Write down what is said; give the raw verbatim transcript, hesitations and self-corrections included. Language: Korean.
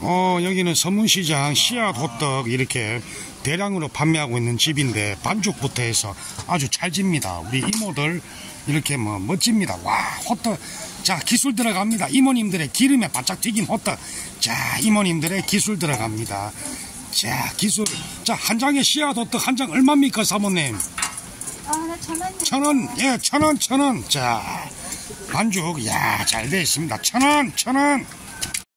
어, 여기는 서문시장 씨앗 호떡 이렇게 대량으로 판매하고 있는 집인데 반죽부터 해서 아주 찰집니다. 우리 이모들 이렇게 뭐 멋집니다. 와, 호떡. 자, 기술 들어갑니다. 이모님들의 기름에 바짝 튀긴 호떡. 자, 이모님들의 기술 들어갑니다. 자, 기술. 자, 한 장에 씨앗 호떡 한 장 얼마입니까, 사모님? 아, 천 원. 천 원. 예, 천 원, 천 원. 자, 반죽. 야, 잘 되어 있습니다. 천 원, 천 원.